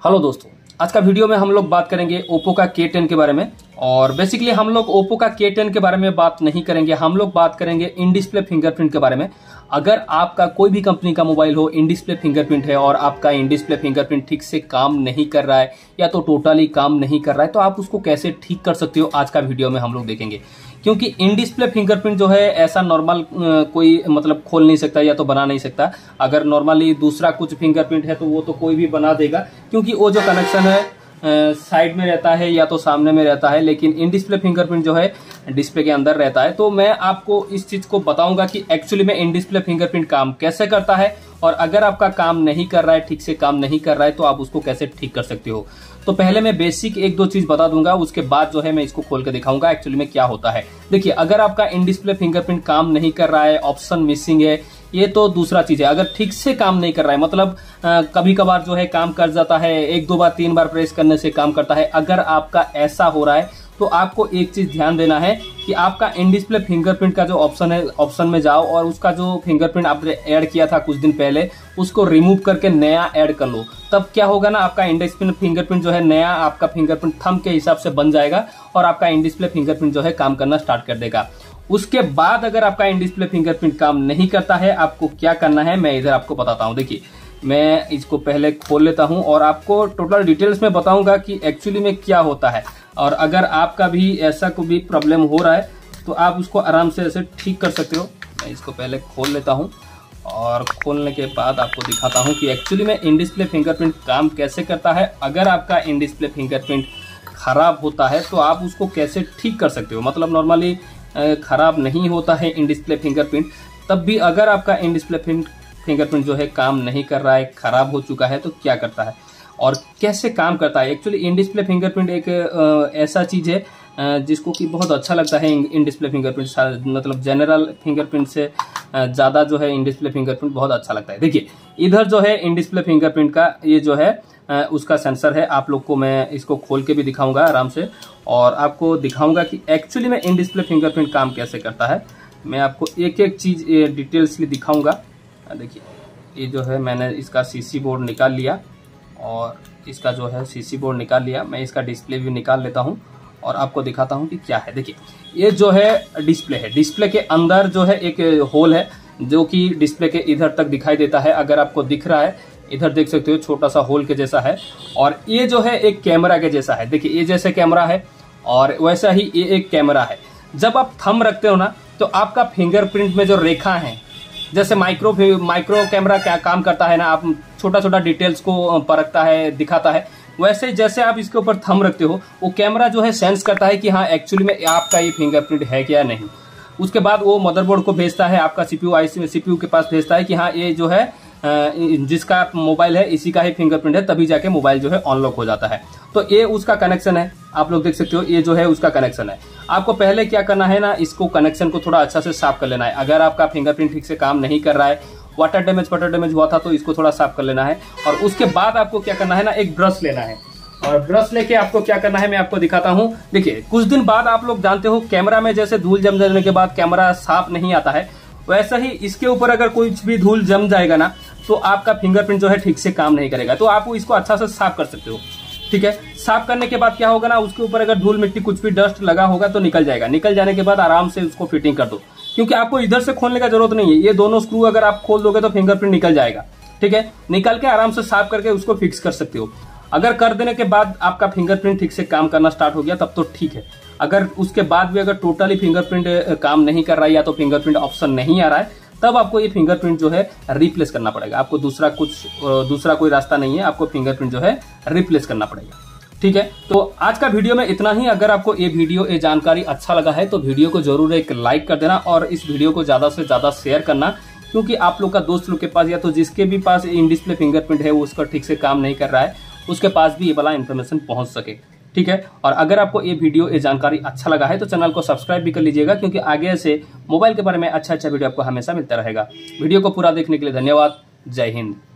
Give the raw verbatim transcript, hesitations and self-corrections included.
Hello दोस्तों, आज का वीडियो में हम लोग बात करेंगे ओप्पो का के टेन के बारे में। और बेसिकली हम लोग ओप्पो का के टेन के बारे में बात नहीं करेंगे, हम लोग बात करेंगे इन डिस्प्ले फिंगरप्रिंट के बारे में। अगर आपका कोई भी कंपनी का मोबाइल हो, इन डिस्प्ले फिंगरप्रिंट है और आपका इन डिस्प्ले फिंगरप्रिंट ठीक से काम नहीं कर रहा है या तो टोटली काम नहीं कर रहा है, तो आप उसको कैसे ठीक कर सकते हो आज का वीडियो में हम लोग देखेंगे। क्योंकि इन डिस्प्ले फिंगरप्रिंट जो है ऐसा नॉर्मल कोई मतलब खोल नहीं सकता या तो बना नहीं सकता। अगर नॉर्मली दूसरा कुछ फिंगरप्रिंट है तो वो तो कोई भी बना देगा, क्योंकि वो जो कनेक्शन है साइड में रहता है या तो सामने में रहता है, लेकिन इन डिस्प्ले फिंगरप्रिंट जो है डिस्प्ले के अंदर रहता है। तो मैं आपको इस चीज को बताऊंगा कि एक्चुअली में इन डिस्प्ले फिंगरप्रिंट काम कैसे करता है, और अगर आपका काम नहीं कर रहा है, ठीक से काम नहीं कर रहा है, तो आप उसको कैसे ठीक कर सकते हो। तो पहले मैं बेसिक एक दो चीज बता दूंगा, उसके बाद जो है मैं इसको खोल के दिखाऊंगा एक्चुअली में क्या होता है। देखिए, अगर आपका इन डिस्प्ले फिंगरप्रिंट काम नहीं कर रहा है, ऑप्शन मिसिंग है, ये तो दूसरा चीज है। अगर ठीक से काम नहीं कर रहा है, मतलब कभी कभार जो है काम कर जाता है, एक दो बार तीन बार प्रेस करने से काम करता है, अगर आपका ऐसा हो रहा है तो आपको एक चीज ध्यान देना है कि आपका इन डिस्प्ले फिंगरप्रिंट का जो ऑप्शन है, ऑप्शन में जाओ और उसका जो फिंगरप्रिंट आपने ऐड किया था कुछ दिन पहले, उसको रिमूव करके नया ऐड कर लो। तब क्या होगा ना, आपका इन डिस्प्ले फिंगरप्रिंट जो है नया आपका फिंगरप्रिंट थंब के हिसाब से बन जाएगा और आपका इन डिस्प्ले फिंगरप्रिंट जो है काम करना स्टार्ट कर देगा। उसके बाद अगर आपका इन डिस्प्ले फिंगरप्रिंट काम नहीं करता है, आपको क्या करना है मैं इधर आपको बताता हूं। देखिए, मैं इसको पहले खोल लेता हूं और आपको टोटल डिटेल्स में बताऊंगा कि एक्चुअली में क्या होता है। और अगर आपका भी ऐसा कोई भी प्रॉब्लम हो रहा है तो आप उसको आराम से ऐसे ठीक कर सकते हो। मैं इसको पहले खोल लेता हूं और खोलने के बाद आपको दिखाता हूं कि एक्चुअली में इन डिस्प्ले फिंगरप्रिंट काम कैसे करता है। अगर आपका इन डिस्प्ले फिंगरप्रिंट खराब होता है तो आप उसको कैसे ठीक कर सकते हो। मतलब नॉर्मली खराब नहीं होता है इन डिस्प्ले फिंगरप्रिंट, तब भी अगर आपका इन डिस्प्ले फिंगरप्रिंट जो है काम नहीं कर रहा है, खराब हो चुका है, तो क्या करता है और कैसे काम करता है। एक्चुअली इन डिस्प्ले फिंगरप्रिंट एक ऐसा चीज है जिसको कि बहुत अच्छा लगता है। इन डिस्प्ले फिंगरप्रिंट मतलब जनरल फिंगरप्रिंट से ज़्यादा जो है इन डिस्प्ले फिंगरप्रिंट बहुत अच्छा लगता है। देखिए, इधर जो है इन डिस्प्ले फिंगरप्रिंट का ये जो है उसका सेंसर है। आप लोग को मैं इसको खोल के भी दिखाऊंगा आराम से और आपको दिखाऊंगा कि एक्चुअली में इन डिस्प्ले फिंगरप्रिंट काम कैसे करता है। मैं आपको एक एक चीज डिटेल्सली दिखाऊंगा। देखिए, ये जो है मैंने इसका सीसी बोर्ड निकाल लिया और इसका जो है सीसी बोर्ड निकाल लिया। मैं इसका डिस्प्ले भी निकाल लेता हूं और आपको दिखाता हूं कि क्या है। देखिए, ये जो है डिस्प्ले है, डिस्प्ले के अंदर जो है एक होल है जो कि डिस्प्ले के इधर तक दिखाई देता है। अगर आपको दिख रहा है, इधर देख सकते हो छोटा सा होल के जैसा है, और ये जो है एक कैमरा के जैसा है। देखिए, ये जैसे कैमरा है और वैसा ही ये एक कैमरा है। जब आप थंब रखते हो ना, तो आपका फिंगरप्रिंट में जो रेखा है, जैसे माइक्रो माइक्रो कैमरा क्या काम करता है ना, आप छोटा छोटा डिटेल्स को परखता है, दिखाता है, वैसे जैसे आप इसके ऊपर थंब रखते हो, वो कैमरा जो है सेंस करता है कि हाँ एक्चुअली में आपका ये फिंगरप्रिंट है क्या नहीं। उसके बाद वो मदरबोर्ड को भेजता है, आपका सीपीयू आईसी सीपीयू के पास भेजता है कि हाँ ये जो है जिसका मोबाइल है इसी का ही फिंगरप्रिंट है, तभी जाके मोबाइल जो है अनलॉक हो जाता है। तो ये उसका कनेक्शन है, आप लोग देख सकते हो, ये जो है उसका कनेक्शन है। आपको पहले क्या करना है ना, इसको कनेक्शन को थोड़ा अच्छा से साफ कर लेना है। अगर आपका फिंगरप्रिंट ठीक से काम नहीं कर रहा है, वाटर डैमेज वाटर डैमेज हुआ था, तो इसको थोड़ा साफ कर लेना है। और उसके बाद आपको क्या करना है ना, एक ब्रश लेना है और ब्रश लेके आपको क्या करना है मैं आपको दिखाता हूँ। देखिए, कुछ दिन बाद आप लोग जानते हो कैमरा में जैसे धूल जम जाने के बाद कैमरा साफ नहीं आता है, वैसा ही इसके ऊपर अगर कुछ भी धूल जम जाएगा ना, तो आपका फिंगरप्रिंट जो है ठीक से काम नहीं करेगा। तो आप इसको अच्छा से साफ कर सकते हो। ठीक है, साफ करने के बाद क्या होगा ना, उसके ऊपर अगर धूल मिट्टी कुछ भी डस्ट लगा होगा तो निकल जाएगा। निकल जाने के बाद आराम से उसको फिटिंग कर दो, क्योंकि आपको इधर से खोलने का जरूरत नहीं है। ये दोनों स्क्रू अगर आप खोल दोगे तो फिंगरप्रिंट निकल जाएगा। ठीक है, निकल के आराम से साफ करके उसको फिक्स कर सकते हो। अगर कर देने के बाद आपका फिंगरप्रिंट ठीक से काम करना स्टार्ट हो गया तब तो ठीक है। अगर उसके बाद भी अगर टोटली फिंगरप्रिंट काम नहीं कर रहा है या तो फिंगरप्रिंट ऑप्शन नहीं आ रहा है, तब आपको ये फिंगरप्रिंट जो है रिप्लेस करना पड़ेगा। आपको दूसरा कुछ दूसरा कोई रास्ता नहीं है, आपको फिंगरप्रिंट जो है रिप्लेस करना पड़ेगा। ठीक है, तो आज का वीडियो में इतना ही। अगर आपको ये वीडियो ये जानकारी अच्छा लगा है तो वीडियो को जरूर एक लाइक कर देना और इस वीडियो को ज्यादा से ज्यादा शेयर करना, क्योंकि आप लोग का दोस्त लोग के पास या तो जिसके भी पास इन डिस्प्ले फिंगरप्रिंट है वो उसका ठीक से काम नहीं कर रहा है, उसके पास भी ये वाला इन्फॉर्मेशन पहुंच सके। ठीक है, और अगर आपको ये वीडियो ये जानकारी अच्छा लगा है तो चैनल को सब्सक्राइब भी कर लीजिएगा, क्योंकि आगे से मोबाइल के बारे में अच्छा अच्छा वीडियो आपको हमेशा मिलता रहेगा। वीडियो को पूरा देखने के लिए धन्यवाद। जय हिंद।